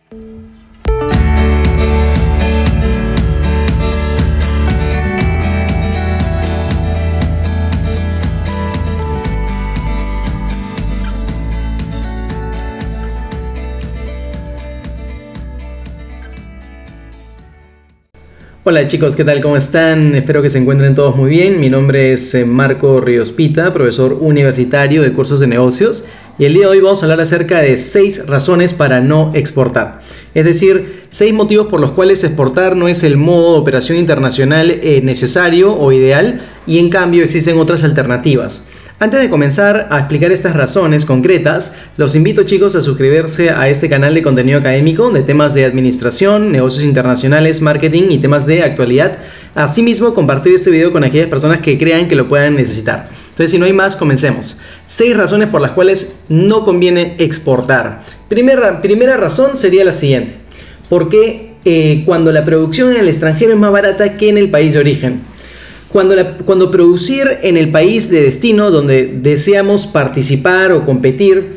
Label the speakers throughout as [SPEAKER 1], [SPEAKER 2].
[SPEAKER 1] Hola chicos, ¿qué tal? ¿Cómo están? Espero que se encuentren todos muy bien. Mi nombre es Marco Ríos Pita, profesor universitario de cursos de negocios, y el día de hoy vamos a hablar acerca de 6 razones para no exportar. Es decir, 6 motivos por los cuales exportar no es el modo de operación internacional necesario o ideal, y en cambio existen otras alternativas. Antes de comenzar a explicar estas razones concretas, los invito, chicos, a suscribirse a este canal de contenido académico de temas de administración, negocios internacionales, marketing y temas de actualidad. Asimismo, compartir este video con aquellas personas que crean que lo puedan necesitar. Entonces, si no hay más, comencemos. 6 razones por las cuales no conviene exportar. Primera razón sería la siguiente. ¿Por qué cuando la producción en el extranjero es más barata que en el país de origen? Cuando producir en el país de destino donde deseamos participar o competir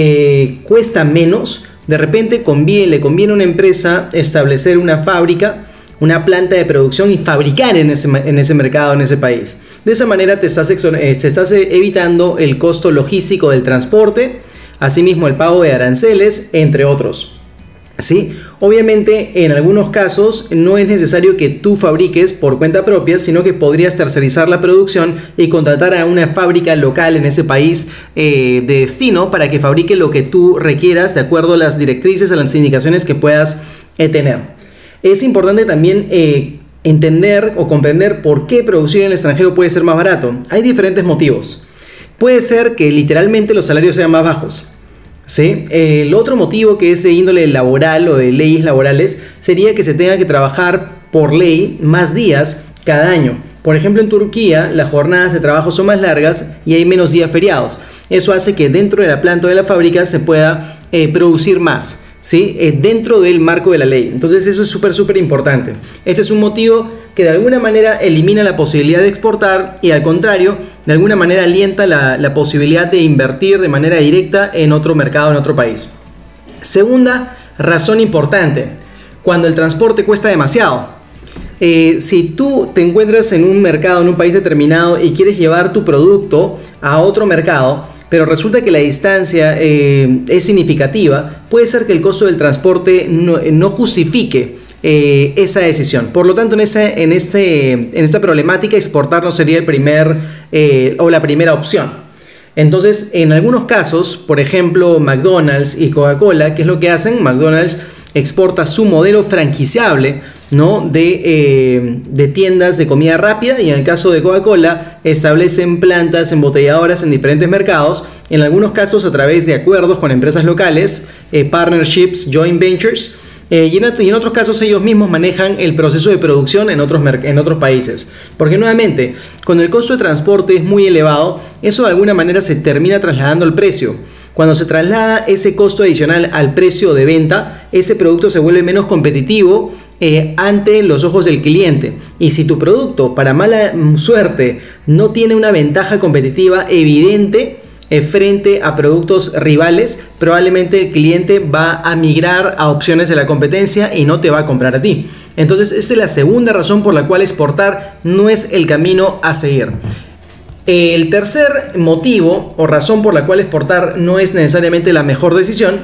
[SPEAKER 1] cuesta menos, de repente le conviene a una empresa establecer una fábrica, una planta de producción y fabricar en ese mercado, en ese país. De esa manera te estás evitando el costo logístico del transporte, asimismo el pago de aranceles, entre otros. ¿Sí? Obviamente en algunos casos no es necesario que tú fabriques por cuenta propia, sino que podrías tercerizar la producción y contratar a una fábrica local en ese país de destino para que fabrique lo que tú requieras de acuerdo a las directrices, a las indicaciones que puedas tener. Es importante también entender o comprender por qué producir en el extranjero puede ser más barato. Hay diferentes motivos. Puede ser que literalmente los salarios sean más bajos. ¿Sí? El otro motivo, que es de índole laboral o de leyes laborales, sería que se tenga que trabajar por ley más días cada año. Por ejemplo, en Turquía las jornadas de trabajo son más largas y hay menos días feriados. Eso hace que dentro de la planta o de la fábrica se pueda producir más, ¿sí? Dentro del marco de la ley. Entonces eso es súper importante. Este es un motivo que de alguna manera elimina la posibilidad de exportar y, al contrario, de alguna manera alienta la posibilidad de invertir de manera directa en otro mercado, en otro país. Segunda razón importante: cuando el transporte cuesta demasiado. Si tú te encuentras en un mercado, en un país determinado, y quieres llevar tu producto a otro mercado, pero resulta que la distancia es significativa, puede ser que el costo del transporte no justifique esa decisión. Por lo tanto, en esta problemática, exportar no sería la primera opción. Entonces, en algunos casos, por ejemplo, McDonald's y Coca-Cola, ¿qué es lo que hacen? McDonald's exporta su modelo franquiciable, ¿no? de tiendas de comida rápida, y en el caso de Coca-Cola establecen plantas embotelladoras en diferentes mercados, en algunos casos a través de acuerdos con empresas locales, partnerships, joint ventures, y en otros casos ellos mismos manejan el proceso de producción en otros países. Porque nuevamente, cuando el costo de transporte es muy elevado, eso de alguna manera se termina trasladando al precio. Cuando se traslada ese costo adicional al precio de venta, ese producto se vuelve menos competitivo ante los ojos del cliente. Y si tu producto, para mala suerte, no tiene una ventaja competitiva evidente frente a productos rivales, probablemente el cliente va a migrar a opciones de la competencia y no te va a comprar a ti. Entonces, esta es la segunda razón por la cual exportar no es el camino a seguir. El tercer motivo o razón por la cual exportar no es necesariamente la mejor decisión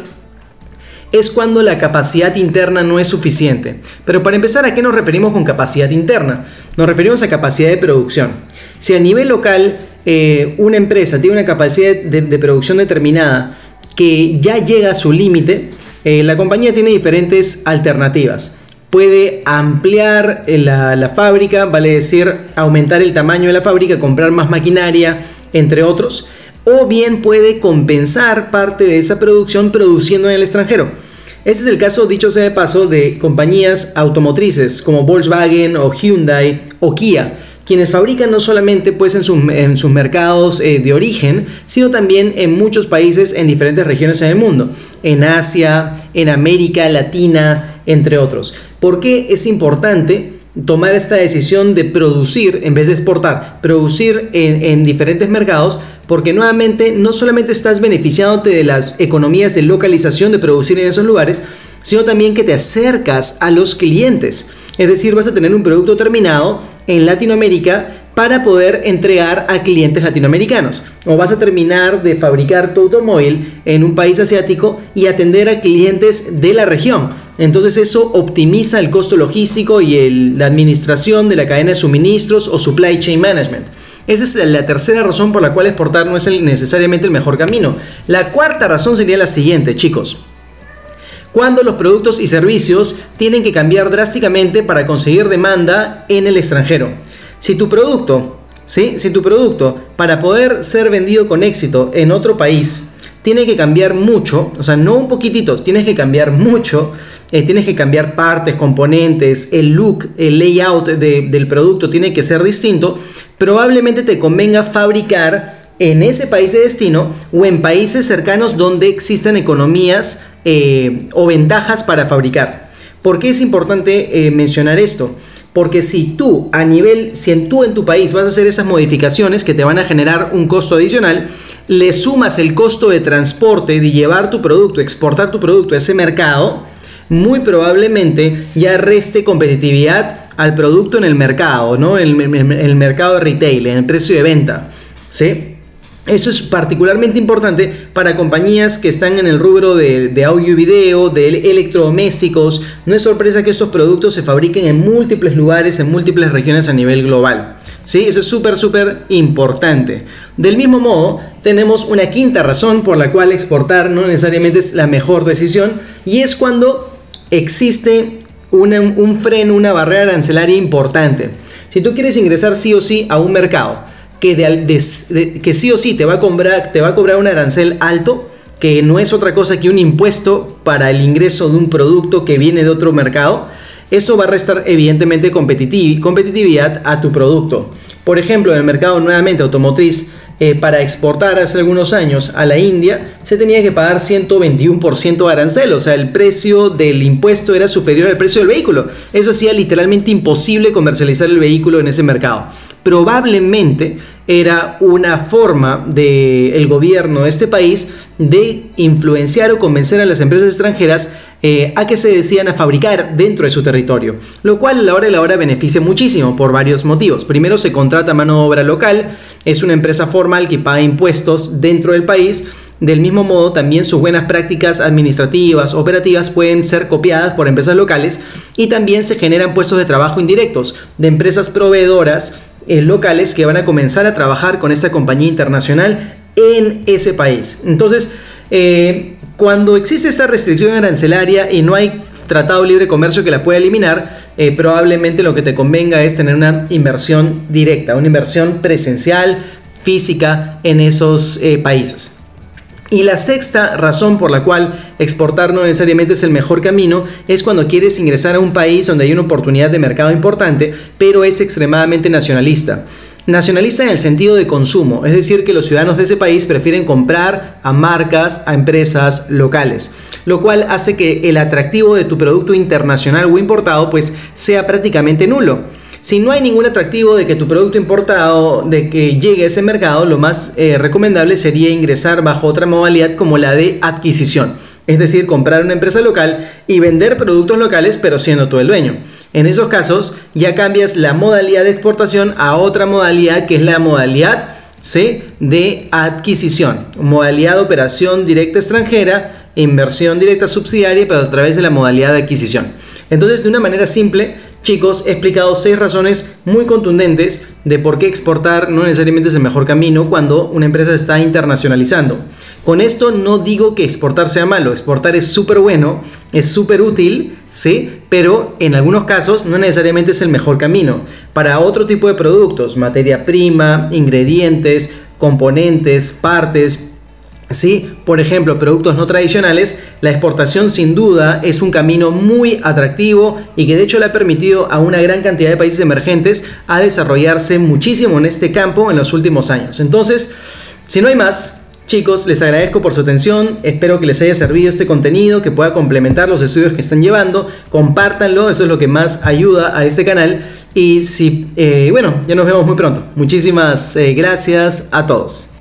[SPEAKER 1] es cuando la capacidad interna no es suficiente. Pero para empezar, ¿a qué nos referimos con capacidad interna? Nos referimos a capacidad de producción. Si a nivel local una empresa tiene una capacidad de producción determinada que ya llega a su límite, la compañía tiene diferentes alternativas. Puede ampliar la fábrica, vale decir, aumentar el tamaño de la fábrica, comprar más maquinaria, entre otros. O bien puede compensar parte de esa producción produciendo en el extranjero. Este es el caso, dicho sea de paso, de compañías automotrices como Volkswagen o Hyundai o Kia, quienes fabrican no solamente pues en sus mercados de origen, sino también en muchos países en diferentes regiones en el mundo, en Asia, en América Latina, entre otros. ¿Por qué es importante tomar esta decisión de producir en vez de exportar? Producir en diferentes mercados, porque nuevamente no solamente estás beneficiándote de las economías de localización, de producir en esos lugares, sino también que te acercas a los clientes. Es decir, vas a tener un producto terminado en Latinoamérica para poder entregar a clientes latinoamericanos. O vas a terminar de fabricar tu automóvil en un país asiático y atender a clientes de la región. Entonces eso optimiza el costo logístico y la administración de la cadena de suministros o supply chain management. Esa es la tercera razón por la cual exportar no es necesariamente el mejor camino. La cuarta razón sería la siguiente, chicos. Cuando los productos y servicios tienen que cambiar drásticamente para conseguir demanda en el extranjero. Si tu producto, para poder ser vendido con éxito en otro país, tiene que cambiar mucho, o sea, no un poquitito, tienes que cambiar mucho, tienes que cambiar partes, componentes, el look, el layout del producto tiene que ser distinto, probablemente te convenga fabricar en ese país de destino o en países cercanos donde existan economías o ventajas para fabricar. ¿Por qué es importante mencionar esto? Porque si tú en tu país vas a hacer esas modificaciones que te van a generar un costo adicional, le sumas el costo de transporte de llevar tu producto, exportar tu producto a ese mercado, muy probablemente ya reste competitividad al producto en el mercado, ¿no? En el mercado de retail, en el precio de venta, ¿sí? Eso es particularmente importante para compañías que están en el rubro de audio y video, de electrodomésticos. No es sorpresa que estos productos se fabriquen en múltiples lugares, en múltiples regiones a nivel global. ¿Sí? Eso es súper importante. Del mismo modo, tenemos una quinta razón por la cual exportar no necesariamente es la mejor decisión, y es cuando existe un freno, una barrera arancelaria importante. Si tú quieres ingresar sí o sí a un mercado que sí o sí te va a cobrar un arancel alto, que no es otra cosa que un impuesto para el ingreso de un producto que viene de otro mercado, eso va a restar evidentemente competitividad a tu producto. Por ejemplo, en el mercado nuevamente automotriz, para exportar hace algunos años a la India se tenía que pagar 121% de arancel, o sea, el precio del impuesto era superior al precio del vehículo. Eso hacía literalmente imposible comercializar el vehículo en ese mercado. Probablemente era una forma del gobierno de este país de influenciar o convencer a las empresas extranjeras a que se decidan a fabricar dentro de su territorio, lo cual a la hora de la hora beneficia muchísimo por varios motivos. Primero, se contrata mano de obra local, es una empresa formal que paga impuestos dentro del país. Del mismo modo, también sus buenas prácticas administrativas, operativas pueden ser copiadas por empresas locales, y también se generan puestos de trabajo indirectos de empresas proveedoras locales que van a comenzar a trabajar con esta compañía internacional en ese país. Entonces, cuando existe esta restricción arancelaria y no hay tratado libre de comercio que la pueda eliminar, probablemente lo que te convenga es tener una inversión directa, una inversión presencial, física en esos países. Y la sexta razón por la cual exportar no necesariamente es el mejor camino es cuando quieres ingresar a un país donde hay una oportunidad de mercado importante, pero es extremadamente nacionalista. Nacionalista en el sentido de consumo, es decir, que los ciudadanos de ese país prefieren comprar a marcas, a empresas locales, lo cual hace que el atractivo de tu producto internacional o importado pues sea prácticamente nulo. Si no hay ningún atractivo de que tu producto importado, de que llegue a ese mercado, lo más recomendable sería ingresar bajo otra modalidad como la de adquisición. Es decir, comprar una empresa local y vender productos locales, pero siendo tú el dueño. En esos casos, ya cambias la modalidad de exportación a otra modalidad, que es la modalidad de adquisición. Modalidad de operación directa extranjera, inversión directa subsidiaria, pero a través de la modalidad de adquisición. Entonces, de una manera simple, chicos, he explicado 6 razones muy contundentes de por qué exportar no necesariamente es el mejor camino cuando una empresa se está internacionalizando. Con esto no digo que exportar sea malo, exportar es súper bueno, es súper útil, ¿sí? Pero en algunos casos no necesariamente es el mejor camino. Para otro tipo de productos, materia prima, ingredientes, componentes, partes, ¿sí? Por ejemplo, productos no tradicionales, la exportación sin duda es un camino muy atractivo y que de hecho le ha permitido a una gran cantidad de países emergentes a desarrollarse muchísimo en este campo en los últimos años. Entonces, si no hay más, chicos, les agradezco por su atención, espero que les haya servido este contenido, que pueda complementar los estudios que están llevando, compártanlo, eso es lo que más ayuda a este canal y bueno, ya nos vemos muy pronto. Muchísimas gracias a todos.